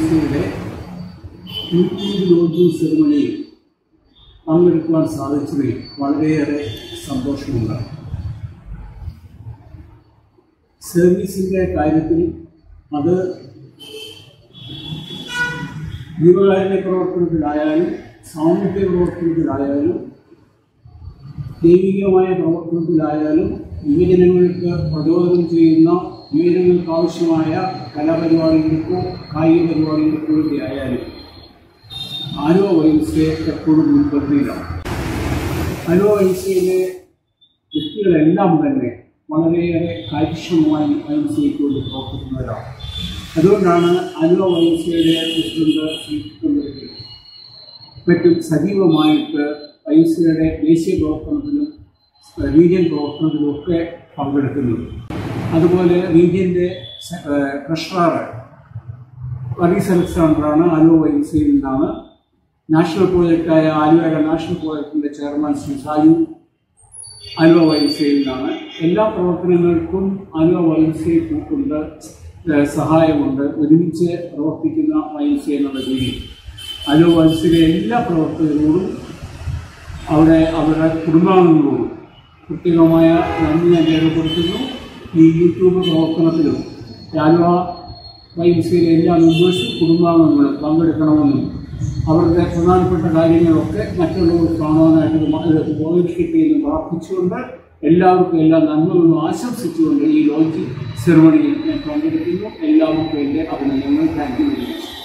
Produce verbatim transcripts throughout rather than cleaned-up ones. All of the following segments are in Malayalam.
സിയുടെ യൂട്യൂബ് ലോഞ്ചിങ് സെറിമണിയിൽ പങ്കെടുക്കുവാൻ സാധിച്ചതിൽ വളരെയേറെ സന്തോഷമുണ്ട്. സർവീസിൻ്റെ കാര്യത്തിൽ അത് ജീവകാരുണ്യ പ്രവർത്തനത്തിലായാലും സാമൂഹ്യ പ്രവർത്തനത്തിലായാലും ദൈവികമായ പ്രവർത്തനത്തിലായാലും യുവജനങ്ങൾക്ക് പ്രചോദനം ചെയ്യുന്ന യുവജനങ്ങൾക്ക് ആവശ്യമായ കലാപരിപാടികൾക്കോ കായിക പരിപാടികൾക്കോ വേണ്ടി ആയാലും ആലുവ വൈ എം സി എപ്പോഴും മുൻപന്തിയിലാണ്. ആലുവ വൈ എം സിയിലെ വ്യക്തികളെല്ലാം തന്നെ വളരെയേറെ കാര്യക്ഷമമായി വൈ എം സിക്ക് വേണ്ടി പ്രവർത്തിക്കുന്നവരാണ്. അതുകൊണ്ടാണ് ആലുവ വൈ എം സിയുടെ പ്രസിഡന്റ് ശ്രീ മറ്റും സജീവമായിട്ട് വൈ എം സിയുടെ ദേശീയ പ്രവർത്തനത്തിലും റീജിയൻ പ്രവർത്തനത്തിലും ഒക്കെ പങ്കെടുക്കുന്നത്. അതുപോലെ റീജിയൻ്റെ ട്രഷറർ വർഗീസ് അലക്സാണ്ടറാണ് ആലുവ വൈ എം സിയിൽ നിന്നാണ്. നാഷണൽ പ്രോജക്റ്റായ ആലുവയുടെ നാഷണൽ പ്രോജക്റ്റിൻ്റെ chairman Shri Saju Aluva Y M സിയിൽ നിന്നാണ്. എല്ലാ പ്രവർത്തനങ്ങൾക്കും ആലുവ വൈ എം സി കൂട്ടുണ്ട്, സഹായമുണ്ട്. ഒരുമിച്ച് പ്രവർത്തിക്കുന്ന വൈ എം സി എന്നുള്ള രീതിയിൽ ആലുവ വൈ എം സിയിലെ എല്ലാ പ്രവർത്തകരോടും അവിടെ അവരുടെ കുടുംബാംഗങ്ങളോടും പ്രത്യേകമായ നന്ദി ഞാൻ രേഖപ്പെടുത്തുന്നു. ഈ യൂട്യൂബ് പ്രവർത്തനത്തിലും ആലുവ വൈ എം സിയിലെ എല്ലാ മെമ്പേഴ്സും കുടുംബാംഗങ്ങളും പങ്കെടുക്കണമെന്നും അവരുടെ പ്രധാനപ്പെട്ട കാര്യങ്ങളൊക്കെ മറ്റുള്ളവർ കാണുവാനായിട്ട് ബോധിപ്പിക്കുകയും പ്രാർത്ഥിച്ചുകൊണ്ട് എല്ലാവർക്കും എല്ലാ നന്മകളും ആശംസിച്ചുകൊണ്ട് ഈ ലോഞ്ചിങ് സെറിമണിയിൽ ഞാൻ പങ്കെടുക്കുന്നു. എല്ലാവർക്കും എൻ്റെ അഭിനന്ദനങ്ങൾ. Thank you very much.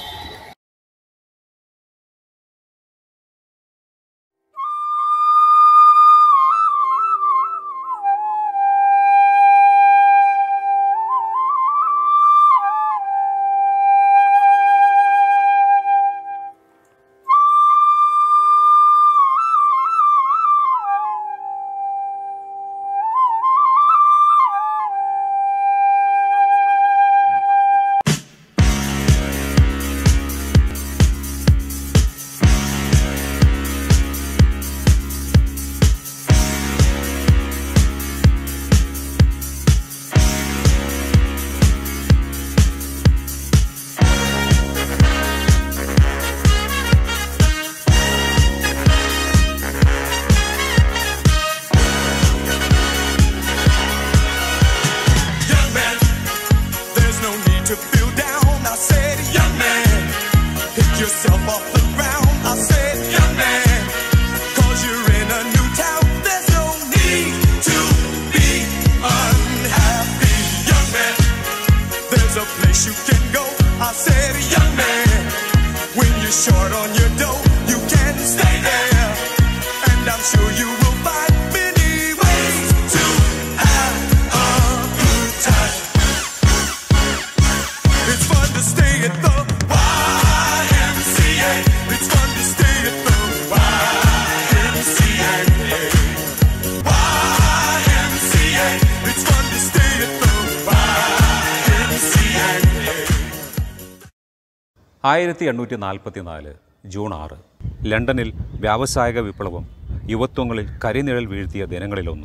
ആയിരത്തി എണ്ണൂറ്റി നാൽപ്പത്തി നാല് ജൂൺ ആറ് ലണ്ടനിൽ വ്യാവസായിക വിപ്ലവം യുവത്വങ്ങളിൽ കരിനിഴൽ വീഴ്ത്തിയ ദിനങ്ങളിലൊന്ന്.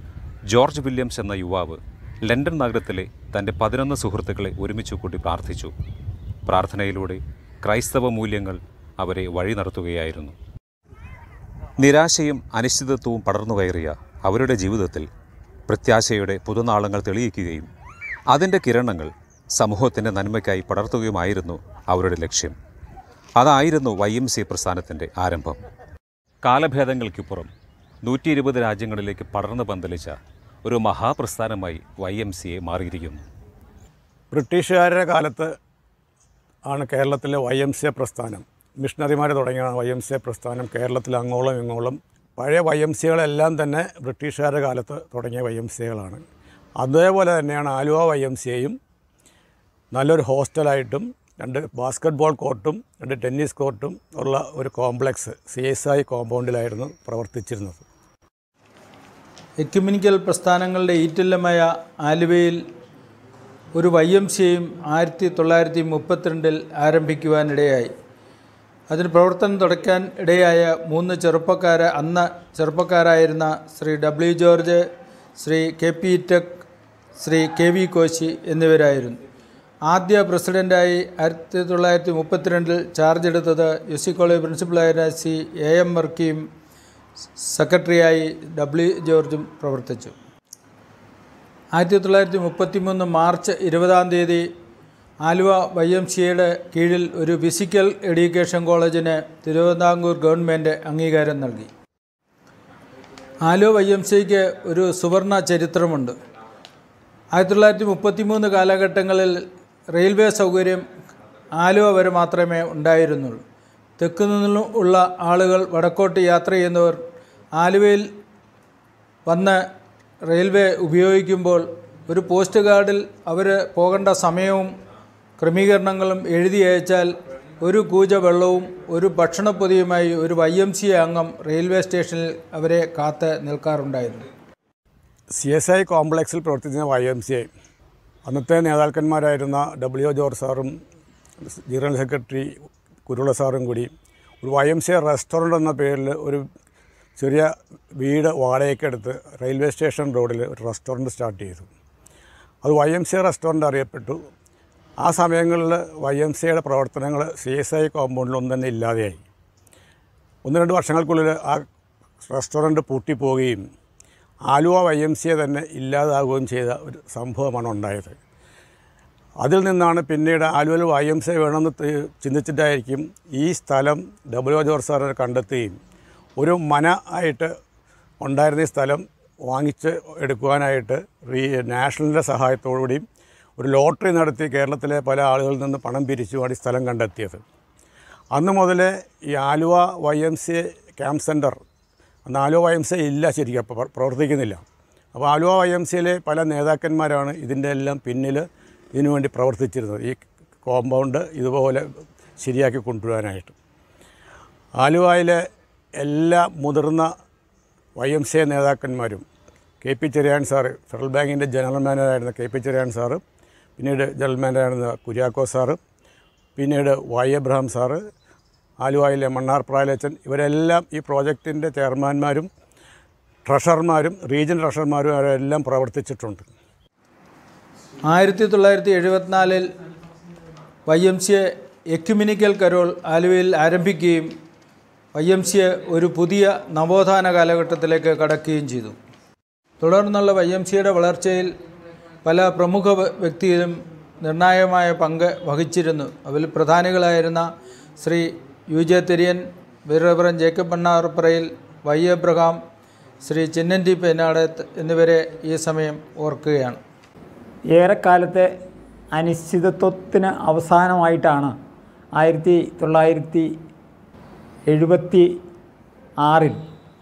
ജോർജ് വില്യംസ് എന്ന യുവാവ് ലണ്ടൻ നഗരത്തിലെ തൻ്റെ പതിനൊന്ന് സുഹൃത്തുക്കളെ ഒരുമിച്ച് കൂട്ടി പ്രാർത്ഥിച്ചു. പ്രാർത്ഥനയിലൂടെ ക്രൈസ്തവ മൂല്യങ്ങൾ അവരെ വഴി നടത്തുകയായിരുന്നു. നിരാശയും അനിശ്ചിതത്വവും പടർന്നു കയറിയ അവരുടെ ജീവിതത്തിൽ പ്രത്യാശയുടെ പുതുനാളങ്ങൾ തെളിയിക്കുകയും അതിൻ്റെ കിരണങ്ങൾ സമൂഹത്തിൻ്റെ നന്മയ്ക്കായി പടർത്തുകയുമായിരുന്നു അവരുടെ ലക്ഷ്യം. അതായിരുന്നു വൈ എം സി പ്രസ്ഥാനത്തിൻ്റെ ആരംഭം. കാലഭേദങ്ങൾക്കിപ്പുറം നൂറ്റി ഇരുപത് രാജ്യങ്ങളിലേക്ക് പടർന്നു പന്തലിച്ച ഒരു മഹാപ്രസ്ഥാനമായി വൈ എം സി എ മാറിയിരിക്കുന്നു. ബ്രിട്ടീഷുകാരുടെ കാലത്ത് ആണ് കേരളത്തിലെ വൈ എം സി എ പ്രസ്ഥാനം. മിഷണറിമാർ തുടങ്ങിയാണ് വൈ എം സി എ പ്രസ്ഥാനം കേരളത്തിൽ അങ്ങോളം ഇങ്ങോളം. പഴയ വൈ എം സികളെല്ലാം തന്നെ ബ്രിട്ടീഷുകാരുടെ കാലത്ത് തുടങ്ങിയ വൈ എം സികളാണ്. അതേപോലെ തന്നെയാണ് ആലുവ വൈ എം സി എയും നല്ലൊരു ഹോസ്റ്റലായിട്ടും രണ്ട് ബാസ്ക്കറ്റ് ബോൾ കോർട്ടും രണ്ട് ടെന്നീസ് കോർട്ടും ഉള്ള ഒരു കോംപ്ലക്സ് സി എസ് ഐ കോമ്പൗണ്ടിലായിരുന്നു പ്രവർത്തിച്ചിരുന്നത്. എക്യുമെനിക്കൽ പ്രസ്ഥാനങ്ങളുടെ ഈറ്റില്ലമായ ആലുവയിൽ ഒരു വൈ എം സി എയും ആയിരത്തി തൊള്ളായിരത്തി മുപ്പത്തിരണ്ടിൽ ആരംഭിക്കുവാനിടയായി. അതിന് പ്രവർത്തനം തുടക്കാൻ ഇടയായ മൂന്ന് ചെറുപ്പക്കാര അന്ന് ചെറുപ്പക്കാരായിരുന്ന Shri W George, Shri K P ടെക്, ശ്രീ കെ വി കോശി എന്നിവരായിരുന്നു. ആദ്യ പ്രസിഡൻ്റായി ആയിരത്തി തൊള്ളായിരത്തി മുപ്പത്തിരണ്ടിൽ ചാർജ് എടുത്തത് യു സി കോളേജ് പ്രിൻസിപ്പലായിരുന്ന സി എ എം വർക്കിയും സെക്രട്ടറിയായി ഡബ്ല്യു ജോർജും പ്രവർത്തിച്ചു. ആയിരത്തി തൊള്ളായിരത്തി മുപ്പത്തി മൂന്ന് മാർച്ച് ഇരുപതാം തീയതി ആലുവ വൈ എം സി എയുടെ കീഴിൽ ഒരു ഫിസിക്കൽ എഡ്യൂക്കേഷൻ കോളേജിന് തിരുവിതാംകൂർ ഗവൺമെൻറ് അംഗീകാരം നൽകി. ആലുവ വൈ എം സി ഐക്ക് ഒരു സുവർണ ചരിത്രമുണ്ട്. ആയിരത്തി തൊള്ളായിരത്തി മുപ്പത്തി മൂന്ന് കാലഘട്ടങ്ങളിൽ റെയിൽവേ സൗകര്യം ആലുവ വരെ മാത്രമേ ഉണ്ടായിരുന്നുള്ളൂ. തെക്കു നിന്നും ഉള്ള ആളുകൾ വടക്കോട്ട് യാത്ര ചെയ്യുന്നവർ ആലുവയിൽ വന്ന് റെയിൽവേ ഉപയോഗിക്കുമ്പോൾ ഒരു പോസ്റ്റ് കാർഡിൽ അവർ പോകേണ്ട സമയവും ക്രമീകരണങ്ങളും എഴുതി അയച്ചാൽ ഒരു കൂജ വെള്ളവും ഒരു ഭക്ഷണപ്പൊതിയുമായി ഒരു വൈ എം സി എ അംഗം റെയിൽവേ സ്റ്റേഷനിൽ അവരെ കാത്ത് നിൽക്കാറുണ്ടായിരുന്നു. സി എസ് ഐ കോംപ്ലക്സിൽ പ്രവർത്തിക്കുന്ന വൈ എം സി ഐ അന്നത്തെ നേതാക്കന്മാരായിരുന്ന ഡബ്ല്യു ജോർജ് സാറും ജനറൽ സെക്രട്ടറി കുരുള സാറും കൂടി ഒരു Y M C I restaurant എന്ന പേരിൽ ഒരു ചെറിയ വീട് വാടകയ്ക്കെടുത്ത് റെയിൽവേ സ്റ്റേഷൻ റോഡിൽ ഒരു റെസ്റ്റോറൻറ്റ് സ്റ്റാർട്ട് ചെയ്തു. അത് Y M C I restaurant അറിയപ്പെട്ടു. ആ സമയങ്ങളിൽ വൈ എം സി ഐയുടെ പ്രവർത്തനങ്ങൾ സി എസ് ഐ കോമ്പൗണ്ടിലൊന്നും തന്നെ ഇല്ലാതെയായി. ഒന്ന് രണ്ട് വർഷങ്ങൾക്കുള്ളിൽ ആ റെസ്റ്റോറൻറ്റ് പൂട്ടിപ്പോവുകയും Aluva Y M C I തന്നെ ഇല്ലാതാവുകയും ചെയ്ത ഒരു സംഭവമാണ് ഉണ്ടായത്. അതിൽ നിന്നാണ് പിന്നീട് ആലുവയിൽ വൈ എം സി ഐ വേണമെന്ന് ചിന്തിച്ചിട്ടായിരിക്കും ഈ സ്ഥലം ഡബ്ല്യു ജോർജ് സാറിനെ കണ്ടെത്തുകയും ഒരു മന ആയിട്ട് ഉണ്ടായിരുന്ന ഈ സ്ഥലം വാങ്ങിച്ച് എടുക്കുവാനായിട്ട് റീ നാഷണലിൻ്റെ സഹായത്തോടുകൂടിയും ഒരു ലോട്ടറി നടത്തി കേരളത്തിലെ പല ആളുകളിൽ നിന്ന് പണം പിരിച്ചുമാണ് ഈ സ്ഥലം കണ്ടെത്തിയത്. അന്ന് മുതലേ ഈ Aluva Y M C A camp centre, അന്ന് Aluva Y M C A ഇല്ല, ശരിക്കും അപ്പോൾ പ്രവർത്തിക്കുന്നില്ല. അപ്പോൾ ആലുവ വൈ എം സി എയിലെ പല നേതാക്കന്മാരാണ് ഇതിൻ്റെ എല്ലാം പിന്നിൽ ഇതിനു വേണ്ടി പ്രവർത്തിച്ചിരുന്നത്, ഈ കോമ്പൗണ്ട് ഇതുപോലെ ശരിയാക്കി കൊണ്ടുവരാനായിട്ട്. ആലുവയിലെ എല്ലാ മുതിർന്ന വൈ എം സി എ നേതാക്കന്മാരും കെ പി ചെറിയാൻ സാറ്, ഫെഡറൽ ബാങ്കിൻ്റെ ജനറൽ മാനേജറായിരുന്ന കെ പി ചെറിയാൻ സാറ്, പിന്നീട് ജനറൽ മാനേജറായിരുന്ന കുര്യാക്കോ സാറ്, പിന്നീട് വൈ എബ്രഹാം സാറ്, ആലുവയിലെ മണ്ണാർ പ്രായലച്ചൻ, ഇവരെല്ലാം ഈ പ്രോജക്റ്റിൻ്റെ ചെയർമാന്മാരും ട്രഷറർമാരും റീജിയൻ ട്രഷറർമാരും അവരെല്ലാം പ്രവർത്തിച്ചിട്ടുണ്ട്. ആയിരത്തി തൊള്ളായിരത്തി എഴുപത്തിനാലിൽ Y M C A ecumenical carol ആലുവയിൽ ആരംഭിക്കുകയും വൈ എം സി എ ഒരു പുതിയ നവോത്ഥാന കാലഘട്ടത്തിലേക്ക് കടക്കുകയും ചെയ്തു. തുടർന്നുള്ള വൈ എം സി എയുടെ വളർച്ചയിൽ പല പ്രമുഖ വ്യക്തികളും നിർണായകമായ പങ്ക് വഹിച്ചിരുന്നു. അതിൽ പ്രധാനികളായിരുന്ന ശ്രീ യു ജെ തെരിയൻ, വീരവറൻ ജേക്കബ് മണ്ണാർപ്പറയിൽ, വൈ എബ്രഹാം, ശ്രീ ചിന്നൻറ്റി പേനാടത്ത് എന്നിവരെ ഈ സമയം ഓർക്കുകയാണ്. ഏറെക്കാലത്തെ അനിശ്ചിതത്വത്തിന് അവസാനമായിട്ടാണ് ആയിരത്തി തൊള്ളായിരത്തി എഴുപത്തി ആറിൽ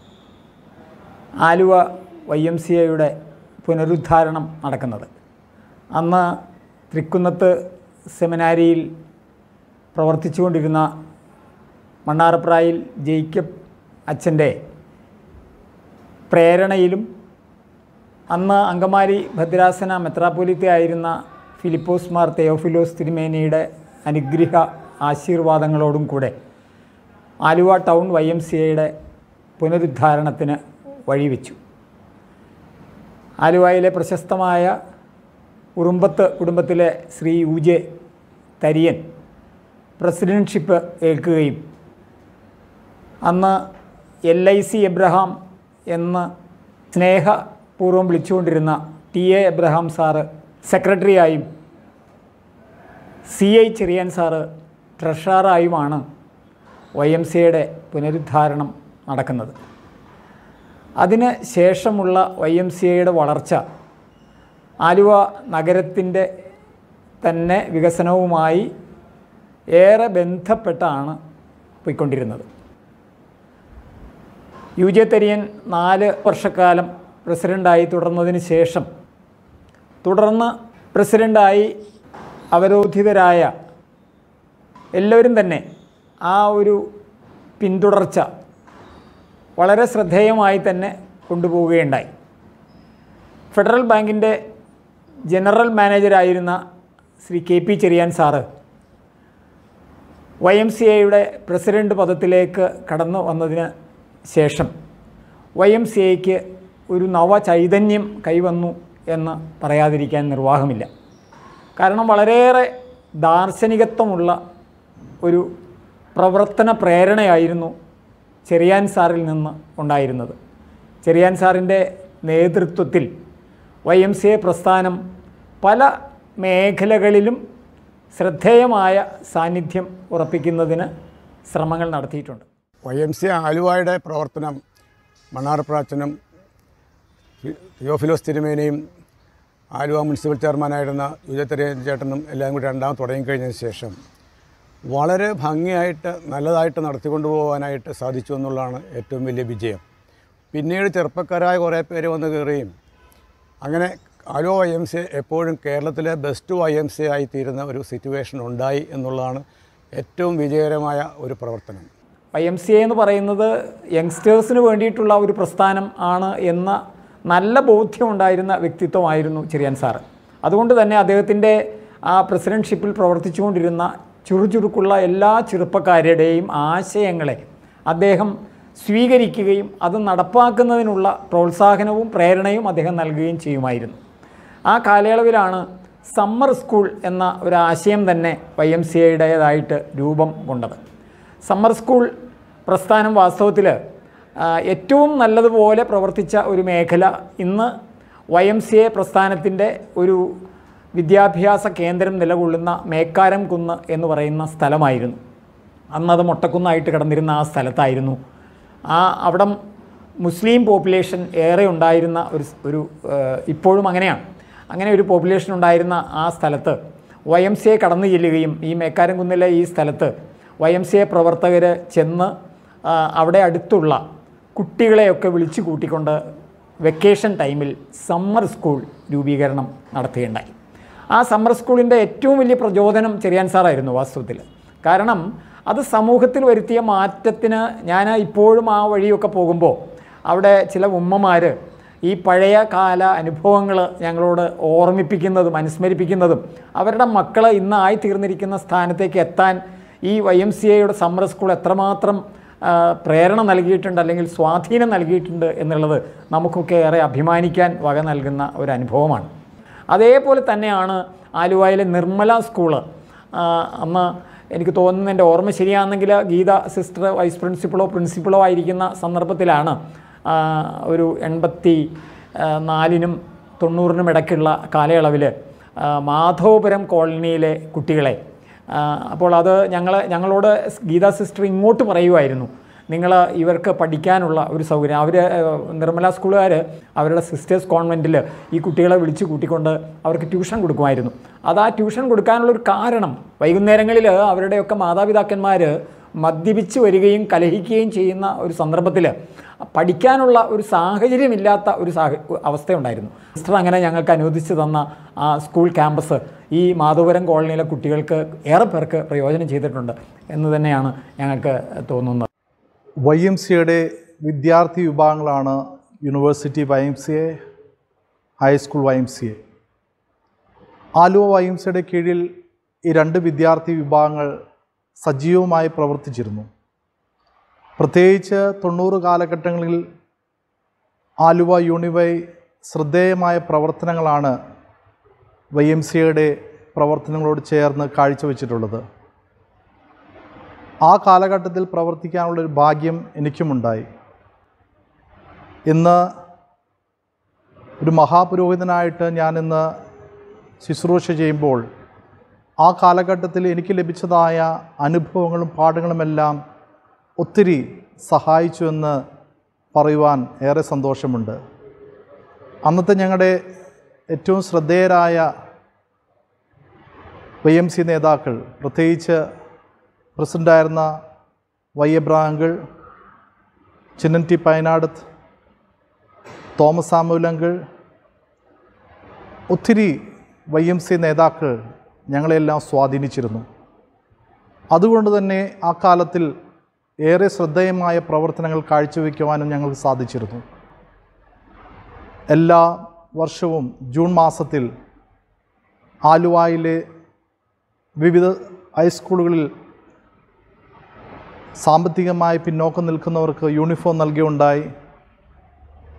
ആലുവ വൈ എം സി എയുടെ പുനരുദ്ധാരണം നടക്കുന്നത്. അന്ന് തൃക്കുന്നത്ത് സെമിനാരിയിൽ പ്രവർത്തിച്ചുകൊണ്ടിരുന്ന മണ്ണാറപ്രായിൽ ജേക്കബ് അച്ഛൻ്റെ പ്രേരണയിലും അന്ന് അങ്കമാലി ഭദ്രാസന മെത്രാപ്പൊലീത്തയായിരുന്ന ഫിലിപ്പോസ് മാർ തെയോഫിലോസ് തിരുമേനിയുടെ അനുഗ്രഹ ആശീർവാദങ്ങളോടും കൂടെ Aluva town Y M C എയുടെ പുനരുദ്ധാരണത്തിന് വഴിവെച്ചു. ആലുവയിലെ പ്രശസ്തമായ ഉറുമ്പത്ത് കുടുംബത്തിലെ Shri U J Tharian presidentship ഏൽക്കുകയും അന്ന് എൽ ഐ സി എബ്രഹാം എന്ന് സ്നേഹപൂർവ്വം വിളിച്ചുകൊണ്ടിരുന്ന ടി എ എബ്രഹാം സാറ് സെക്രട്ടറിയായും സി ഐ ചെറിയാൻ സാറ് ട്രഷററായുമാണ് വൈ എം സി എയുടെ പുനരുദ്ധാരണം നടക്കുന്നത്. അതിന് ശേഷമുള്ള വൈ എം സി എയുടെ വളർച്ച ആലുവ നഗരത്തിൻ്റെ തന്നെ വികസനവുമായി ഏറെ ബന്ധപ്പെട്ടാണ് പോയിക്കൊണ്ടിരുന്നത്. യു ജെ തെരിയൻ നാല് വർഷക്കാലം പ്രസിഡൻ്റായി തുടർന്നതിന് ശേഷം തുടർന്ന് പ്രസിഡൻ്റായി അവരോധിതരായ എല്ലാവരും തന്നെ ആ ഒരു പിന്തുടർച്ച വളരെ ശ്രദ്ധേയമായി തന്നെ കൊണ്ടുപോവുകയുണ്ടായി. ഫെഡറൽ ബാങ്കിൻ്റെ ജനറൽ മാനേജരായിരുന്ന ശ്രീ കെ പി ചെറിയാൻ സാറ് വൈ എം സി എയുടെ പ്രസിഡൻ്റ് പദത്തിലേക്ക് കടന്നു വന്നതിന് ശേഷം വൈ എം സി എക്ക് ഒരു നവചൈതന്യം കൈവന്നു എന്ന് പറയാതിരിക്കാൻ നിർവാഹമില്ല. കാരണം വളരെയേറെ ദാർശനികത്വമുള്ള ഒരു പ്രവർത്തന പ്രേരണയായിരുന്നു ചെറിയാൻ സാറിൽ നിന്ന് ഉണ്ടായിരുന്നത്. ചെറിയാൻ സാറിൻ്റെ നേതൃത്വത്തിൽ വൈ എം സി എ പ്രസ്ഥാനം പല മേഖലകളിലും ശ്രദ്ധേയമായ സാന്നിധ്യം ഉറപ്പിക്കുന്നതിന് ശ്രമങ്ങൾ നടത്തിയിട്ടുണ്ട്. വൈ എം സി ആലുവയുടെ പ്രവർത്തനം മണ്ണാർപ്രാച്ചനും തിയോഫിലോസ് തിരുമേനിയും ആലുവ മുനിസിപ്പൽ ചെയർമാനായിരുന്ന യുജത്തരൻ ചേട്ടനും എല്ലാം കൂടി രണ്ടാമത് തുടങ്ങിക്കഴിഞ്ഞതിന് ശേഷം വളരെ ഭംഗിയായിട്ട് നല്ലതായിട്ട് നടത്തിക്കൊണ്ടു പോകാനായിട്ട് സാധിച്ചു എന്നുള്ളതാണ് ഏറ്റവും വലിയ വിജയം. പിന്നീട് ചെറുപ്പക്കാരായ കുറേ പേര് വന്ന് കയറുകയും അങ്ങനെ ആലുവ വൈ എം സി എപ്പോഴും കേരളത്തിലെ ബെസ്റ്റ് വൈ എം സി ആയിത്തീരുന്ന ഒരു സിറ്റുവേഷൻ ഉണ്ടായി എന്നുള്ളതാണ് ഏറ്റവും വിജയകരമായ ഒരു പ്രവർത്തനം. വൈ എം സി എ എന്ന് പറയുന്നത് യങ്സ്റ്റേഴ്സിന് വേണ്ടിയിട്ടുള്ള ഒരു പ്രസ്ഥാനം ആണ് എന്ന നല്ല ബോധ്യമുണ്ടായിരുന്ന വ്യക്തിത്വമായിരുന്നു ചെറിയാൻ സാറ്. അതുകൊണ്ട് തന്നെ അദ്ദേഹത്തിൻ്റെ ആ പ്രസിഡൻഷിപ്പിൽ പ്രവർത്തിച്ചുകൊണ്ടിരുന്ന ചുറുചുറുക്കുള്ള എല്ലാ ചെറുപ്പക്കാരുടെയും ആശയങ്ങളെ അദ്ദേഹം സ്വീകരിക്കുകയും അത് നടപ്പാക്കുന്നതിനുള്ള പ്രോത്സാഹനവും പ്രേരണയും അദ്ദേഹം നൽകുകയും ചെയ്യുമായിരുന്നു. ആ കാലയളവിലാണ് സമ്മർ സ്കൂൾ എന്ന ഒരാശയം തന്നെ വൈ എം സി എയുടേതായിട്ട് രൂപം കൊണ്ടത്. സമ്മർ സ്കൂൾ പ്രസ്ഥാനം വാസ്തവത്തിൽ ഏറ്റവും നല്ലതുപോലെ പ്രവർത്തിച്ച ഒരു മേഖല ഇന്ന് വൈ എം സി എ പ്രസ്ഥാനത്തിൻ്റെ ഒരു വിദ്യാഭ്യാസ കേന്ദ്രം നിലകൊള്ളുന്ന മേക്കാരം കുന്ന് എന്ന് പറയുന്ന സ്ഥലമായിരുന്നു. അന്നത് മൊട്ടക്കുന്നായിട്ട് കിടന്നിരുന്ന ആ സ്ഥലത്തായിരുന്നു. ആ അവിടം മുസ്ലിം പോപ്പുലേഷൻ ഏറെ ഉണ്ടായിരുന്ന ഒരു ഒരു ഇപ്പോഴും അങ്ങനെയാണ്. അങ്ങനെ ഒരു പോപ്പുലേഷൻ ഉണ്ടായിരുന്ന ആ സ്ഥലത്ത് വൈ എം സി എ കടന്നു ചെല്ലുകയും ഈ മേക്കാരം കുന്നിലെ ഈ സ്ഥലത്ത് വൈ എം സി എ പ്രവർത്തകർ ചെന്ന് അവിടെ അടുത്തുള്ള കുട്ടികളെയൊക്കെ വിളിച്ചു കൂട്ടിക്കൊണ്ട് വെക്കേഷൻ ടൈമിൽ സമ്മർ സ്കൂൾ രൂപീകരണം നടത്തുകയുണ്ടായി. ആ സമ്മർ സ്കൂളിൻ്റെ ഏറ്റവും വലിയ പ്രചോദനം ചെറിയാൻ സാറായിരുന്നു വാസ്തവത്തിൽ. കാരണം അത് സമൂഹത്തിൽ വരുത്തിയ മാറ്റത്തിന് ഞാൻ ഇപ്പോഴും ആ വഴിയൊക്കെ പോകുമ്പോൾ അവിടെ ചില ഉമ്മമാർ ഈ പഴയ കാല അനുഭവങ്ങൾ ഞങ്ങളോട് ഓർമ്മിപ്പിക്കുന്നതും അനുസ്മരിപ്പിക്കുന്നതും അവരുടെ മക്കൾ ഇന്ന് ആയിത്തീർന്നിരിക്കുന്ന സ്ഥാനത്തേക്ക് എത്താൻ ഈ വൈ എം സി എയുടെ സമ്മർ സ്കൂൾ എത്രമാത്രം പ്രേരണ നൽകിയിട്ടുണ്ട് അല്ലെങ്കിൽ സ്വാധീനം നൽകിയിട്ടുണ്ട് എന്നുള്ളത് നമുക്കൊക്കെ ഏറെ അഭിമാനിക്കാൻ വക നൽകുന്ന ഒരു അനുഭവമാണ്. അതേപോലെ തന്നെയാണ് ആലുവയിലെ നിർമ്മല സ്കൂള്. അന്ന് എനിക്ക് തോന്നുന്നു, എൻ്റെ ഓർമ്മ ശരിയാണെങ്കിൽ ഗീത സിസ്റ്റർ വൈസ് പ്രിൻസിപ്പളോ പ്രിൻസിപ്പളോ ആയിരിക്കുന്ന സന്ദർഭത്തിലാണ് ഒരു എൺപത്തി നാലിനും തൊണ്ണൂറിനും ഇടയ്ക്കുള്ള കാലയളവിൽ മാധവപുരം കോളനിയിലെ കുട്ടികളെ, അപ്പോൾ അത് ഞങ്ങൾ ഞങ്ങളോട് ഗീതാ സിസ്റ്റർ ഇങ്ങോട്ട് പറയുമായിരുന്നു, നിങ്ങൾ ഇവർക്ക് പഠിക്കാനുള്ള ഒരു സൗകര്യം. അവർ നിർമ്മല സ്കൂളുകാർ അവരുടെ സിസ്റ്റേഴ്സ് കോൺവെൻറ്റിൽ ഈ കുട്ടികളെ വിളിച്ച് കൂട്ടിക്കൊണ്ട് അവർക്ക് ട്യൂഷൻ കൊടുക്കുമായിരുന്നു. അത് ആ ട്യൂഷൻ കൊടുക്കാനുള്ളൊരു കാരണം വൈകുന്നേരങ്ങളിൽ അവരുടെയൊക്കെ മാതാപിതാക്കന്മാർ മദ്യപിച്ച് വരികയും കലഹിക്കുകയും ചെയ്യുന്ന ഒരു സന്ദർഭത്തിൽ പഠിക്കാനുള്ള ഒരു സാഹചര്യമില്ലാത്ത ഒരു സാഹ അവസ്ഥയുണ്ടായിരുന്നു. സിസ്റ്റർ അങ്ങനെ ഞങ്ങൾക്ക് അനുവദിച്ച് തന്ന ആ സ്കൂൾ ക്യാമ്പസ് ഈ മാധവപുരം കോളനിയിലെ കുട്ടികൾക്ക് ഏറെ പേർക്ക് പ്രയോജനം ചെയ്തിട്ടുണ്ട് എന്ന് തന്നെയാണ് ഞങ്ങൾക്ക് തോന്നുന്നത്. വൈ എം സി എയുടെ വിദ്യാർത്ഥി വിഭാഗങ്ങളാണ് university Y M C A, high school Y M C A. Aluva Y M സിയുടെ കീഴിൽ ഈ രണ്ട് വിദ്യാർത്ഥി വിഭാഗങ്ങൾ സജീവമായി പ്രവർത്തിച്ചിരുന്നു. പ്രത്യേകിച്ച് തൊണ്ണൂറ് കാലഘട്ടങ്ങളിൽ ആലുവ യൂണിവൈ ശ്രദ്ധേയമായ പ്രവർത്തനങ്ങളാണ് വൈ എം സി എയുടെ പ്രവർത്തനങ്ങളോട് ചേർന്ന് കാഴ്ചവെച്ചിട്ടുള്ളത്. ആ കാലഘട്ടത്തിൽ പ്രവർത്തിക്കാനുള്ളൊരു ഭാഗ്യം എനിക്കുമുണ്ടായി. ഇന്ന് ഒരു മഹാപുരോഹിതനായിട്ട് ഞാനിന്ന് ശുശ്രൂഷ ചെയ്യുമ്പോൾ ആ കാലഘട്ടത്തിൽ എനിക്ക് ലഭിച്ചതായ അനുഭവങ്ങളും പാഠങ്ങളുമെല്ലാം ഒത്തിരി സഹായിച്ചു എന്ന് പറയുവാൻ ഏറെ സന്തോഷമുണ്ട്. അന്നത്തെ ഞങ്ങളുടെ ഏറ്റവും ശ്രദ്ധേയരായ വൈ എം സി നേതാക്കൾ, പ്രത്യേകിച്ച് പ്രസിഡൻ്റായിരുന്ന വൈ എബ്രാഹിംകൾ, ചിന്നൻ ടി പൈനാടത്ത്, തോമസ് സാമുലങ്കിൾ, ഒത്തിരി വൈ എം സി നേതാക്കൾ ഞങ്ങളെല്ലാം സ്വാധീനിച്ചിരുന്നു. അതുകൊണ്ട് തന്നെ ആ കാലത്തിൽ ഏറെ ശ്രദ്ധേയമായ പ്രവർത്തനങ്ങൾ കാഴ്ചവെക്കുവാനും ഞങ്ങൾക്ക് സാധിച്ചിരുന്നു. എല്ലാ വർഷവും ജൂൺ മാസത്തിൽ ആലുവയിലെ വിവിധ ഹൈസ്കൂളുകളിൽ സാമ്പത്തികമായി പിന്നോക്കം നിൽക്കുന്നവർക്ക് യൂണിഫോം നൽകുകയുണ്ടായി.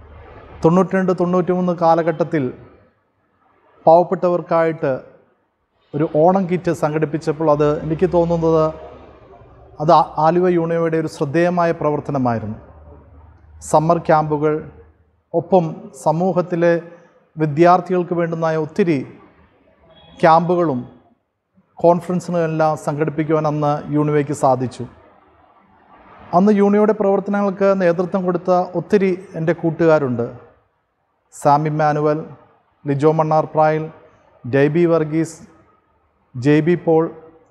തൊണ്ണൂറ്റി രണ്ട് തൊണ്ണൂറ്റി മൂന്ന് കാലഘട്ടത്തിൽ പാവപ്പെട്ടവർക്കായിട്ട് ഒരു ഓണം കിറ്റ് സംഘടിപ്പിച്ചപ്പോൾ അത് എനിക്ക് തോന്നുന്നത് അത് ആലുവ യൂണിവേയുടെ ഒരു ശ്രദ്ധേയമായ പ്രവർത്തനമായിരുന്നു. സമ്മർ ക്യാമ്പുകൾ, ഒപ്പം സമൂഹത്തിലെ വിദ്യാർത്ഥികൾക്ക് വേണ്ടുന്ന ഒത്തിരി ക്യാമ്പുകളും കോൺഫറൻസുകളെല്ലാം സംഘടിപ്പിക്കുവാൻ അന്ന് യൂണിവേക്ക് സാധിച്ചു. അന്ന് യൂണിയുടെ പ്രവർത്തനങ്ങൾക്ക് നേതൃത്വം കൊടുത്ത ഒത്തിരി എൻ്റെ കൂട്ടുകാരുണ്ട്. സാമി മാനുവൽ, ലിജോ മണ്ണാർപ്രായിൽ, Jaiby Varghese, Jaiby Paul,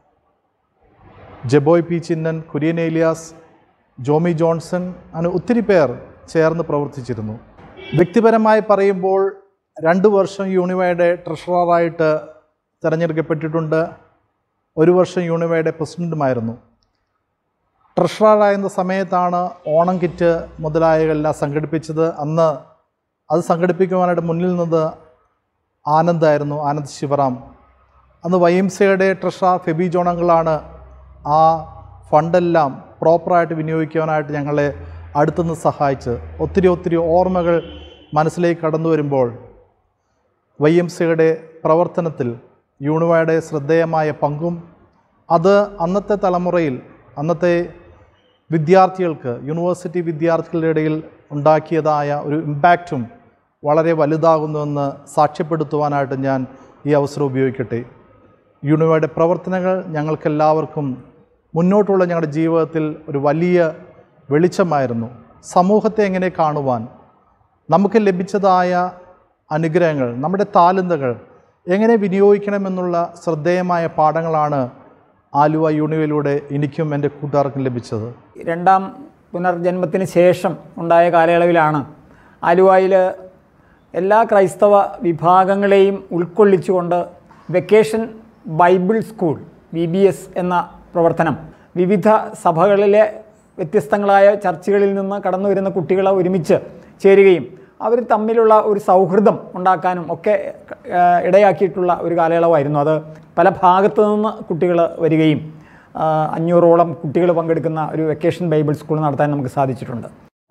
Jaboy P Chinnan, Kurian Elias, Jomy Johnson, അങ്ങനെ ഒത്തിരി പേർ ചേർന്ന് പ്രവർത്തിച്ചിരുന്നു. വ്യക്തിപരമായി പറയുമ്പോൾ രണ്ട് വർഷം യൂണിവയുടെ ട്രഷററായിട്ട് തിരഞ്ഞെടുക്കപ്പെട്ടിട്ടുണ്ട്. ഒരു വർഷം യൂണിവയുടെ പ്രസിഡൻറ്റുമായിരുന്നു. ട്രഷററായിരുന്ന സമയത്താണ് ഓണം കിറ്റ് മുതലായവയെല്ലാം സംഘടിപ്പിച്ചത്. അന്ന് അത് സംഘടിപ്പിക്കുവാനായിട്ട് മുന്നിൽ നിന്ന് ആനന്ദായിരുന്നു, ആനന്ദ് ശിവറാം. അന്ന് വൈ എം സിയുടെ ട്രഷറർ ഫെബി ജോണങ്ങളാണ് ആ ഫണ്ടെല്ലാം പ്രോപ്പറായിട്ട് വിനിയോഗിക്കുവാനായിട്ട് ഞങ്ങളെ അടുത്തുനിന്ന് സഹായിച്ചത്. ഒത്തിരി ഒത്തിരി ഓർമ്മകൾ മനസ്സിലേക്ക് കടന്നു വരുമ്പോൾ വൈ എം സിയുടെ പ്രവർത്തനത്തിൽ യൂണിവയുടെ ശ്രദ്ധേയമായ പങ്കും അത് അന്നത്തെ തലമുറയിൽ അന്നത്തെ വിദ്യാർത്ഥികൾക്ക്, യൂണിവേഴ്സിറ്റി വിദ്യാർത്ഥികളുടെ ഇടയിൽ ഉണ്ടാക്കിയതായ ഒരു ഇമ്പാക്റ്റും വളരെ വലുതാകുന്നുവെന്ന് സാക്ഷ്യപ്പെടുത്തുവാനായിട്ട് ഞാൻ ഈ അവസരം ഉപയോഗിക്കട്ടെ. യൂണിവയുടെ പ്രവർത്തനങ്ങൾ ഞങ്ങൾക്കെല്ലാവർക്കും മുന്നോട്ടുള്ള ഞങ്ങളുടെ ജീവിതത്തിൽ ഒരു വലിയ വെളിച്ചമായിരുന്നു. സമൂഹത്തെ എങ്ങനെ കാണുവാൻ, നമുക്ക് ലഭിച്ചതായ അനുഗ്രഹങ്ങൾ, നമ്മുടെ താലന്തുകൾ എങ്ങനെ വിനിയോഗിക്കണമെന്നുള്ള ശ്രദ്ധേയമായ പാഠങ്ങളാണ് ആലുവ യൂണിവയിലൂടെ എനിക്കും എൻ്റെ കൂട്ടുകാർക്കും ലഭിച്ചത്. രണ്ടാം പുനർജന്മത്തിന് ശേഷം ഉണ്ടായ കാലയളവിലാണ് ആലുവയിൽ എല്ലാ ക്രൈസ്തവ വിഭാഗങ്ങളെയും ഉൾക്കൊള്ളിച്ചുകൊണ്ട് vacation bible school V B S എന്ന പ്രവർത്തനം വിവിധ സഭകളിലെ വ്യത്യസ്തങ്ങളായ ചർച്ചുകളിൽ നിന്ന് കടന്നു വരുന്ന കുട്ടികളെ ഒരുമിച്ച് ചേരുകയും അവർ തമ്മിലുള്ള ഒരു സൗഹൃദം ഉണ്ടാക്കാനും ഒക്കെ ഇടയാക്കിയിട്ടുള്ള ഒരു കാലയളവായിരുന്നു അത്. പല ഭാഗത്തു നിന്ന് കുട്ടികൾ വരികയും അഞ്ഞൂറോളം കുട്ടികൾ പങ്കെടുക്കുന്ന ഒരു വെക്കേഷൻ ബൈബിൾ സ്കൂൾ നടത്താൻ നമുക്ക് സാധിച്ചിട്ടുണ്ട്.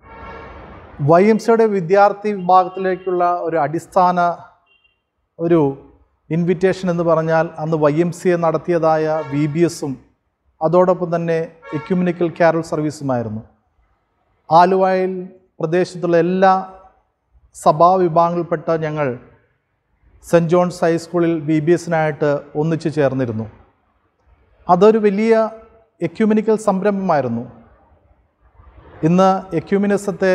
വൈ എം സിയുടെ വിദ്യാർത്ഥി വിഭാഗത്തിലേക്കുള്ള ഒരു അടിസ്ഥാന ഒരു ഇൻവിറ്റേഷൻ എന്ന് പറഞ്ഞാൽ അന്ന് വൈ എം സിയെ നടത്തിയതായ വി ബി എസും അതോടൊപ്പം തന്നെ എക്യുമിനിക്കൽ കാരൽ സർവീസുമായിരുന്നു. ആലുവയിൽ പ്രദേശത്തുള്ള എല്ലാ സഭാവിഭാഗങ്ങളിൽപ്പെട്ട ഞങ്ങൾ സെൻറ്റ് ജോൺസ് ഹൈസ്കൂളിൽ ബി ബി എസിനായിട്ട് ഒന്നിച്ചു ചേർന്നിരുന്നു. അതൊരു വലിയ എക്യുമിനിക്കൽ സംരംഭമായിരുന്നു. ഇന്ന് എക്യുമിനിസത്തെ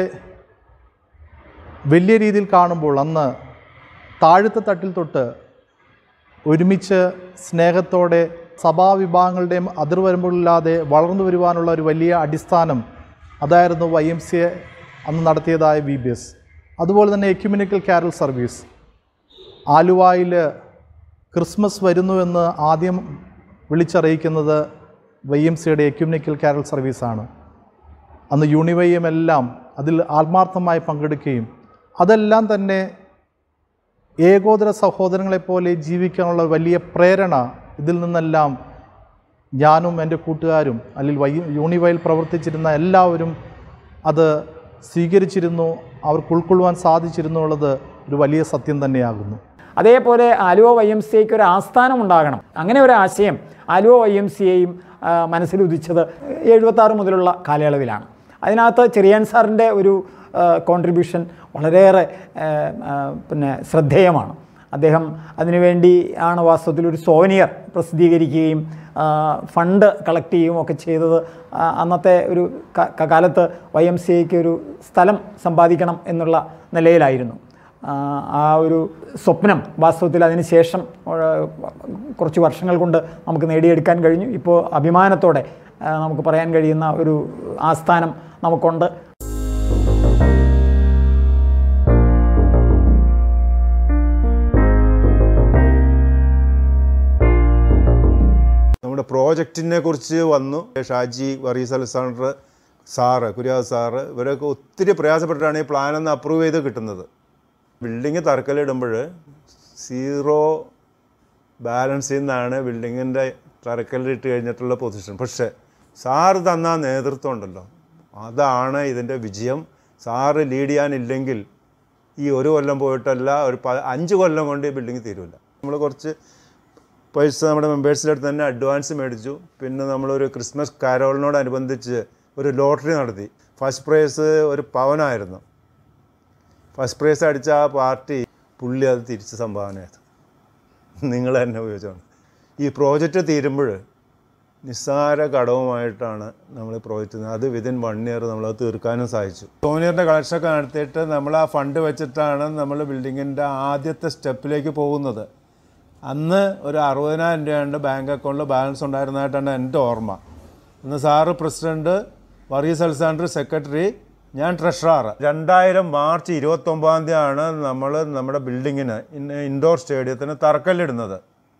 വലിയ രീതിയിൽ കാണുമ്പോൾ അന്ന് താഴത്തെ തട്ടിൽ തൊട്ട് ഒരുമിച്ച് സ്നേഹത്തോടെ സഭാവിഭാഗങ്ങളുടെയും അതിർവരമ്പുകളില്ലാതെ വളർന്നു വരുവാനുള്ള ഒരു വലിയ അടിസ്ഥാനം അതായിരുന്നു വൈ എം സി എ അന്ന് നടത്തിയതായ വി ബി എസ്. അതുപോലെ തന്നെ എക്യുമിനിക്കൽ കാരൽ സർവീസ്. ആലുവയിൽ ക്രിസ്മസ് വരുന്നുവെന്ന് ആദ്യം വിളിച്ചറിയിക്കുന്നത് വൈ എം സിയുടെ എക്യുമിനിക്കൽ കാരൽ സർവീസാണ്. അന്ന് യൂണിവൈയും എല്ലാം അതിൽ ആത്മാർത്ഥമായി പങ്കെടുക്കുകയും അതെല്ലാം തന്നെ ഏകോദര സഹോദരങ്ങളെപ്പോലെ ജീവിക്കാനുള്ള വലിയ പ്രേരണ ഇതിൽ നിന്നെല്ലാം ഞാനും എൻ്റെ കൂട്ടുകാരും അല്ലെങ്കിൽ വൈ യൂണിവയിൽ പ്രവർത്തിച്ചിരുന്ന എല്ലാവരും അത് സ്വീകരിച്ചിരുന്നു, അവർക്ക് ഉൾക്കൊള്ളുവാൻ സാധിച്ചിരുന്നു ഉള്ളത് ഒരു വലിയ സത്യം തന്നെയാകുന്നു. അതേപോലെ ആലുവ വൈ എം സി എക്ക് ഒരു ആസ്ഥാനം ഉണ്ടാകണം, അങ്ങനെ ഒരു ആശയം ആലുവ വൈ എം സി എയും മനസ്സിലുദിച്ചത് എഴുപത്താറ് മുതലുള്ള കാലയളവിലാണ്. അതിനകത്ത് ചെറിയാൻ സാറിൻ്റെ ഒരു കോൺട്രിബ്യൂഷൻ വളരെയേറെ പിന്നെ ശ്രദ്ധേയമാണ്. അദ്ദേഹം അതിനുവേണ്ടി ആണ് വാസ്തവത്തിൽ ഒരു സോവനിയർ പ്രസിദ്ധീകരിക്കുകയും ഫണ്ട് കളക്ട് ചെയ്യുകയും ഒക്കെ ചെയ്തത്. അന്നത്തെ ഒരു കാലത്ത് വൈ എം സി എക്ക് ഒരു സ്ഥലം സമ്പാദിക്കണം എന്നുള്ള നിലയിലായിരുന്നു. ആ ഒരു സ്വപ്നം വാസ്തവത്തിൽ അതിന് ശേഷം കുറച്ച് വർഷങ്ങൾ കൊണ്ട് നമുക്ക് നേടിയെടുക്കാൻ കഴിഞ്ഞു. ഇപ്പോൾ അഭിമാനത്തോടെ നമുക്ക് പറയാൻ കഴിയുന്ന ഒരു ആസ്ഥാനം നമുക്കുണ്ട്. നമ്മുടെ പ്രോജക്റ്റിനെ കുറിച്ച് വന്നു. ഷാജി, വർഗീസ് അലക്സാണ്ടർ സാറ്, കുര്യാസ് സാറ്, ഇവരൊക്കെ ഒത്തിരി പ്രയാസപ്പെട്ടിട്ടാണ് ഈ പ്ലാനൊന്ന് അപ്രൂവ് ചെയ്ത് കിട്ടുന്നത്. ബിൽഡിങ് തറക്കല്ലിടുമ്പോൾ സീറോ ബാലൻസിൽ നിന്നാണ് ബിൽഡിങ്ങിൻ്റെ തറക്കല്ലിട്ട് കഴിഞ്ഞിട്ടുള്ള പൊസിഷൻ. പക്ഷേ സാറ് തന്ന നേതൃത്വം ഉണ്ടല്ലോ, അതാണ് ഇതിൻ്റെ വിജയം. സാറ് ലീഡ് ചെയ്യാനില്ലെങ്കിൽ ഈ ഒരു കൊല്ലം പോയിട്ടല്ല, ഒരു പ അഞ്ച് കൊല്ലം കൊണ്ട് ഈ ബിൽഡിങ് തീരുമില്ല. നമ്മൾ കുറച്ച് പൈസ നമ്മുടെ മെമ്പേഴ്സിൻ്റെ അടുത്ത് തന്നെ അഡ്വാൻസ് മേടിച്ചു. പിന്നെ നമ്മളൊരു ക്രിസ്മസ് കാരോളിനോടനുബന്ധിച്ച് ഒരു ലോട്ടറി നടത്തി. ഫസ്റ്റ് പ്രൈസ് ഒരു പവനായിരുന്നു. ഫസ്റ്റ് പ്രൈസ് അടിച്ച ആ പാർട്ടി പുള്ളി അത് തിരിച്ച് സംഭാവന ചെയ്തു. നിങ്ങൾ തന്നെ ഉപയോഗിച്ചാണ്. ഈ പ്രോജക്റ്റ് തീരുമ്പോൾ നിസ്സാര ഘടകമായിട്ടാണ് നമ്മൾ പ്രോജക്റ്റ് അത് വിതിൻ വൺ ഇയർ നമ്മളത് തീർക്കാനും സാധിച്ചു. സോനിയറിൻ്റെ കളക്ഷനൊക്കെ നടത്തിയിട്ട് നമ്മൾ ആ ഫണ്ട് വെച്ചിട്ടാണ് നമ്മൾ ബിൽഡിങ്ങിൻ്റെ ആദ്യത്തെ സ്റ്റെപ്പിലേക്ക് പോകുന്നത്. അന്ന് ഒരു അറുപതിനായിരം രൂപയുണ്ട് ബാങ്ക് അക്കൗണ്ടിൽ ബാലൻസ് ഉണ്ടായിരുന്നതായിട്ടാണ് എൻ്റെ ഓർമ്മ. അന്ന് സാറ് പ്രസിഡൻറ്റ്, വർഗീസ് അൽസാണ്ടർ സെക്രട്ടറി, ഞാൻ ട്രഷറർ. രണ്ടായിരം മാർച്ച് ഇരുപത്തൊമ്പതാം തീയതിയാണ് നമ്മൾ നമ്മുടെ ബിൽഡിങ്ങിന് ഇൻഡോർ സ്റ്റേഡിയത്തിന് തറക്കല്ലിടുന്നത്.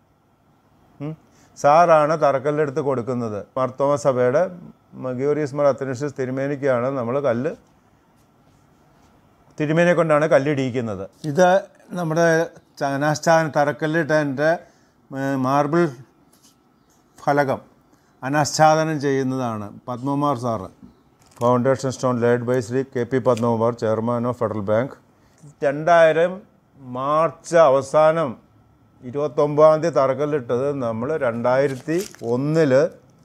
സാറാണ് തറക്കല്ലെടുത്ത് കൊടുക്കുന്നത്. മാർത്തോമ സഭയുടെ ഗീവർഗീസ് മാർ അത്തനേഷ്യസ് തിരുമേനിക്കാണ് നമ്മൾ കല്ല് തിരുമേനിയെ കൊണ്ടാണ് കല്ലിടിയിക്കുന്നത്. ഇത് നമ്മുടെ അനാസ്ഥാന തറക്കല്ലിട്ടതിൻ്റെ മാർബിൾ ഫലകം അനാച്ഛാദനം ചെയ്യുന്നതാണ് പത്മകുമാർ സാറ്. Foundation stone laid by Shri K P Padmakumar, chairman of federal bank. രണ്ടായിരം മാർച്ച് അവസാനം ഇരുപത്തൊമ്പതാം തീയതി തറക്കല്ലിട്ടത് നമ്മൾ രണ്ടായിരത്തി ഒന്നിൽ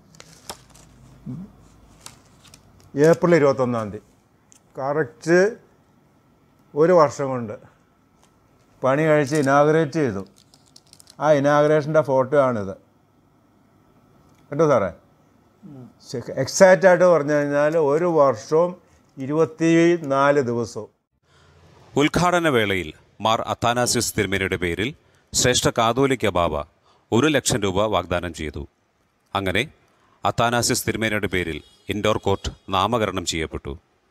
ഏപ്രിൽ ഇരുപത്തൊന്നാം തീയതി കറക്റ്റ് ഒരു വർഷം കൊണ്ട് പണി കഴിച്ച് ഇനാഗുറേറ്റ് ചെയ്തു. ആ ഇനാഗുറേഷൻ്റെ ഫോട്ടോ ആണിത് കേട്ടോ സാറേ. എക്സാക്റ്റായിട്ട് പറഞ്ഞു കഴിഞ്ഞാൽ ഒരു വർഷവും ഇരുപത്തി നാല് ദിവസവും. ഉദ്ഘാടന വേളയിൽ മാർ അത്താനാസ്യൂസ് തിരുമേനിയുടെ പേരിൽ ശ്രേഷ്ഠ കാതോലിക്ക ബാബ ഒരു ലക്ഷം രൂപ വാഗ്ദാനം ചെയ്തു. അങ്ങനെ അത്താനാസ്യൂസ് തിരുമേനിയുടെ പേരിൽ ഇൻഡോർ കോർട്ട് നാമകരണം ചെയ്യപ്പെട്ടു.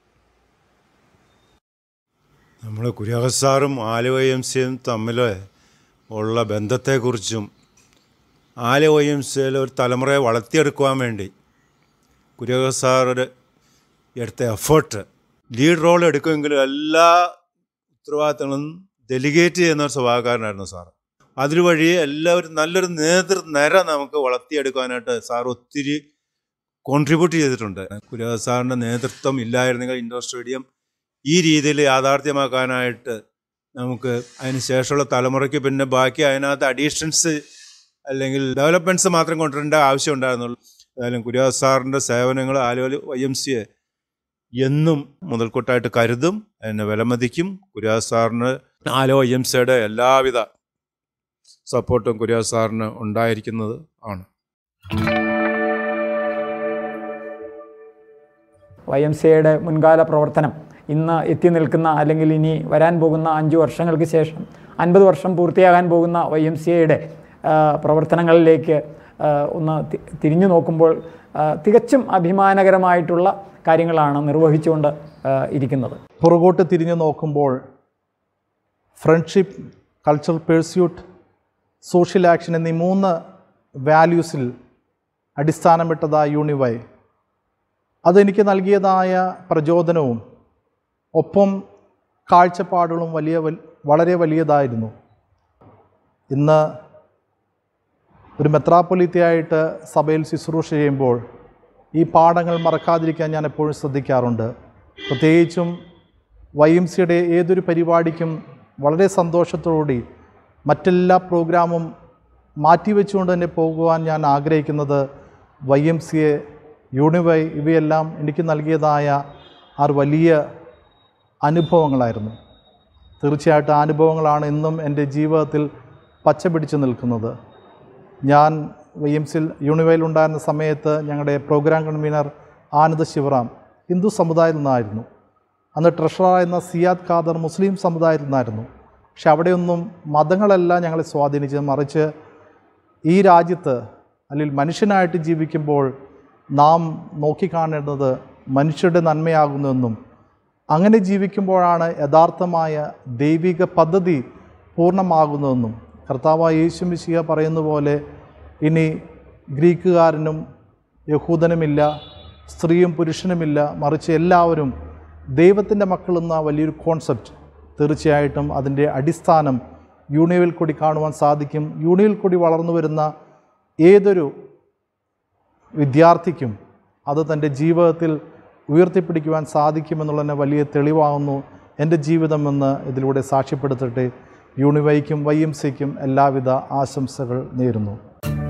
നമ്മൾ കുര്യാക്കോസ് സാറും ആലുവ എം സിയും തമ്മിൽ ഉള്ള ബന്ധത്തെക്കുറിച്ചും ആലുവ എം സിയിൽ ഒരു തലമുറയെ വളർത്തിയെടുക്കുവാൻ വേണ്ടി കുര്യാക്കോസ് സാർ എടുത്ത എഫേർട്ട് ലീഡ് റോൾ എടുക്കുമെങ്കിലും എല്ലാ ഉത്തരവാദിത്തങ്ങളും ഡെലിഗേറ്റ് ചെയ്യുന്ന ഒരു സ്വഭാവക്കാരനായിരുന്നു സാർ. അതുവഴി എല്ലാവരും നല്ലൊരു നേതൃനിര നമുക്ക് വളർത്തിയെടുക്കാനായിട്ട് സാർ ഒത്തിരി കോൺട്രിബ്യൂട്ട് ചെയ്തിട്ടുണ്ട്. കുര്യാക്കോസ് സാറിൻ്റെ നേതൃത്വം ഇല്ലായിരുന്നെങ്കിൽ ഇൻഡോർ സ്റ്റേഡിയം ഈ രീതിയിൽ യാഥാർത്ഥ്യമാക്കാനായിട്ട് നമുക്ക് അതിന് ശേഷമുള്ള തലമുറയ്ക്ക് പിന്നെ ബാക്കി അതിനകത്ത് അഡീഷൻസ് അല്ലെങ്കിൽ ഡെവലപ്മെൻറ്റ്സ് മാത്രം കൊണ്ടുവരേണ്ട ആവശ്യം ഉണ്ടായിരുന്നുള്ളൂ. ഏതായാലും കുര്യാക്കോസ് സാറിൻ്റെ സേവനങ്ങൾ Aluva Y M C A എന്നും മുതൽക്കൂട്ടായിട്ട് കരുതും, എന്നെ വിലമതിക്കും. കുര്യാക്കോസ് സാറിന് ആലുവ വൈ എം സിയുടെ എല്ലാവിധ സപ്പോർട്ടും കുര്യാക്കോസ് സാറിന് ഉണ്ടായിരിക്കുന്നത് ആണ്. വൈ എം സി എയുടെ മുൻകാല പ്രവർത്തനം ഇന്ന് എത്തി നിൽക്കുന്ന അല്ലെങ്കിൽ ഇനി വരാൻ പോകുന്ന അഞ്ച് വർഷങ്ങൾക്ക് ശേഷം അൻപത് വർഷം പൂർത്തിയാകാൻ പോകുന്ന വൈ എം സി എയുടെ പ്രവർത്തനങ്ങളിലേക്ക് ഒന്ന് തിരിഞ്ഞു നോക്കുമ്പോൾ തികച്ചും അഭിമാനകരമായിട്ടുള്ള കാര്യങ്ങളാണ് നിർവഹിച്ചുകൊണ്ട് ഇരിക്കുന്നത്. പുറകോട്ട് തിരിഞ്ഞു നോക്കുമ്പോൾ friendship, cultural pursuit, social action എന്നീ മൂന്ന് വാല്യൂസിൽ അടിസ്ഥാനമിട്ടതായ യൂണിവൈ അതെനിക്ക് നൽകിയതായ പ്രചോദനവും ഒപ്പം കാഴ്ചപ്പാടുകളും വലിയ വളരെ വലിയതായിരുന്നു. ഇന്ന് ഒരു മെത്രാപ്പൊലീത്തയായിട്ട് സഭയിൽ ശുശ്രൂഷ ചെയ്യുമ്പോൾ ഈ പാഠങ്ങൾ മറക്കാതിരിക്കാൻ ഞാൻ എപ്പോഴും ശ്രദ്ധിക്കാറുണ്ട്. പ്രത്യേകിച്ചും വൈ എം സിയുടെ ഏതൊരു പരിപാടിക്കും വളരെ സന്തോഷത്തോടുകൂടി മറ്റെല്ലാ പ്രോഗ്രാമും മാറ്റിവെച്ചുകൊണ്ട് തന്നെ പോകുവാൻ ഞാൻ ആഗ്രഹിക്കുന്നത് വൈ എം സി എ, യൂണിവൈ ഇവയെല്ലാം എനിക്ക് നൽകിയതായ ആ വലിയ അനുഭവങ്ങളായിരുന്നു. തീർച്ചയായിട്ടും ആ അനുഭവങ്ങളാണ് ഇന്നും എൻ്റെ ജീവിതത്തിൽ പച്ച പിടിച്ചു നിൽക്കുന്നത്. ഞാൻ വൈ എം സിയിൽ യൂണിവൈയിലുണ്ടായിരുന്ന സമയത്ത് ഞങ്ങളുടെ പ്രോഗ്രാം കൺവീനർ ആനന്ദ് ശിവറാം ഹിന്ദു സമുദായത്തിൽ നിന്നായിരുന്നു. അന്ന് ട്രഷററായിരുന്ന സിയാദ് ഖാദർ മുസ്ലിം സമുദായത്തിൽ നിന്നായിരുന്നു. പക്ഷെ അവിടെയൊന്നും മതങ്ങളല്ല ഞങ്ങളെ സ്വാധീനിച്ചത്, മറിച്ച് ഈ രാജ്യത്ത് അല്ലെങ്കിൽ മനുഷ്യനായിട്ട് ജീവിക്കുമ്പോൾ നാം നോക്കിക്കാണേണ്ടത് മനുഷ്യരുടെ നന്മയാകുന്നുവെന്നും അങ്ങനെ ജീവിക്കുമ്പോഴാണ് യഥാർത്ഥമായ ദൈവിക പദ്ധതി പൂർണ്ണമാകുന്നതെന്നും കർത്താവായ യേശു മിശിഹ പറയുന്ന പോലെ ഇനി ഗ്രീക്കുകാരനും യഹൂദനുമില്ല, സ്ത്രീയും പുരുഷനുമില്ല, മറിച്ച് എല്ലാവരും ദൈവത്തിൻ്റെ മക്കളെന്ന വലിയൊരു കോൺസെപ്റ്റ് തീർച്ചയായിട്ടും അതിൻ്റെ അടിസ്ഥാനം യൂണിവയിൽ കൂടി കാണുവാൻ സാധിക്കും. യൂണിവയിൽ കൂടി വളർന്നു വരുന്ന ഏതൊരു വിദ്യാർത്ഥിക്കും അത് തൻ്റെ ജീവിതത്തിൽ ഉയർത്തിപ്പിടിക്കുവാൻ സാധിക്കുമെന്നുള്ളതിന് വലിയ തെളിവാകുന്നു എൻ്റെ ജീവിതമെന്ന് ഇതിലൂടെ സാക്ഷ്യപ്പെടുത്തട്ടെ. യൂണിവൈക്കും വൈ എം സിക്കും എല്ലാവിധ ആശംസകൾ നേരുന്നു.